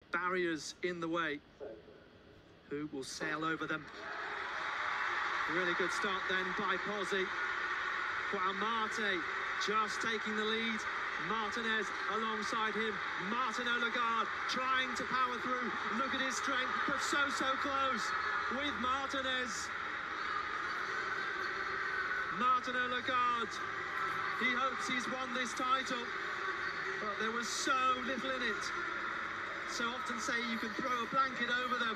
barriers in the way. Who will sail over them? Really good start then by Pozzi. KWAOU-MATHEY just taking the lead. Martinez alongside him. Martinot-LAGARDE trying to power through. Look at his strength, but so close with Martinez. Martinot-LAGARDE, he hopes he's won this title, but there was so little in it. So often say you can throw a blanket over them.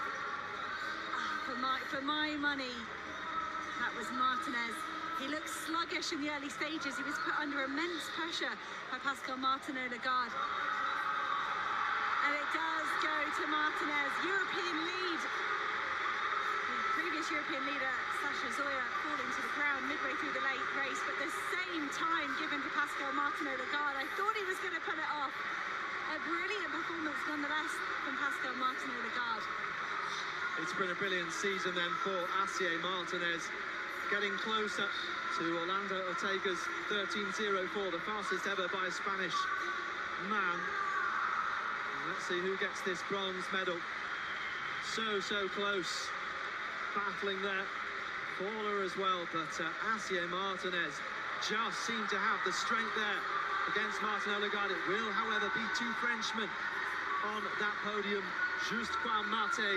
For my money, that was Martinez. He looked sluggish in the early stages. He was put under immense pressure by Pascal Martinot-LAGARDE. And it does go to Martinez. European lead. The previous European leader, Sasha Zoya, falling to the ground midway through the late race, but the same time given to Pascal Martinot-LAGARDE. I thought he was going to pull it off. A brilliant performance nonetheless from Pascal Martinot-LAGARDE. It's been a brilliant season then for Asier Martinez, getting closer to Orlando Ortega's 13.04, the fastest ever by a Spanish man. And let's see who gets this bronze medal. So close, battling there. Faller as well, but Asier Martinez just seemed to have the strength there against Martinot-LAGARDE. It will, however, be two Frenchmen on that podium. Just KWAOU-MATHEY,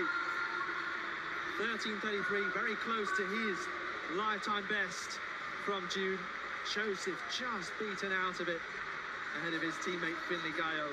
13.33, very close to his lifetime best from June. Joseph just beaten out of it ahead of his teammate Finley GAIO.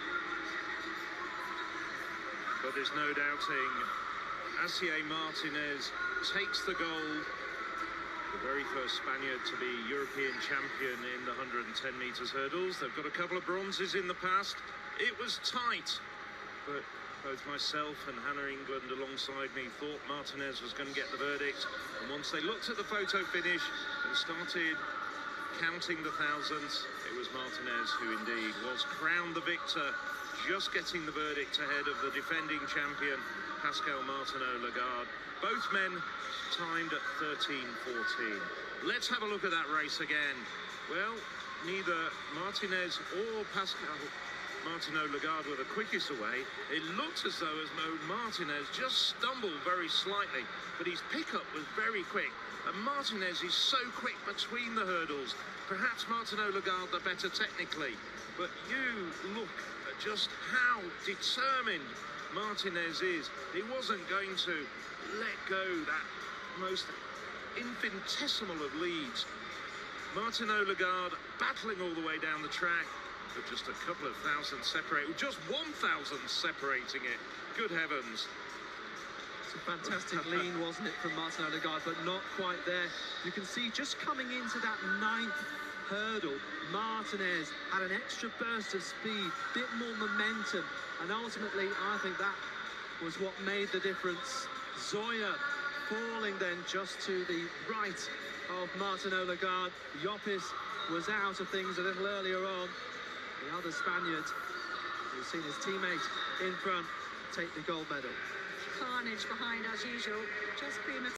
But there's no doubting Asier Martinez takes the gold. The very first Spaniard to be European champion in the 110 meters hurdles. They've got a couple of bronzes in the past. It was tight, but both myself and Hannah England alongside me thought Martinez was going to get the verdict. And once they looked at the photo finish and started counting the thousands, it was Martinez who indeed was crowned the victor, just getting the verdict ahead of the defending champion, Pascal Martinot-LAGARDE. Both men timed at 13.14. Let's have a look at that race again. Well, neither Martinez or Pascal Martinot-LAGARDE were the quickest away. It looked as though Martinez just stumbled very slightly, but his pickup was very quick. And Martinez is so quick between the hurdles. Perhaps Martinot-LAGARDE the better technically, but you look at just how determined Martinez is. He wasn't going to let go that most infinitesimal of leads. Martinot-LAGARDE battling all the way down the track, but just a couple of thousand separate, just 1,000 separating it. Good heavens. It's a fantastic lean, wasn't it, from Martinot-LAGARDE, but not quite there. You can see just coming into that 9th hurdle, Martinez had an extra burst of speed, bit more momentum, and ultimately I think that was what made the difference. Zoya falling then just to the right of Martinot-LAGARDE. LLOPIS was out of things a little earlier on. The other Spaniard, who's seen his teammate in front take the gold medal. Carnage behind as usual, just premature.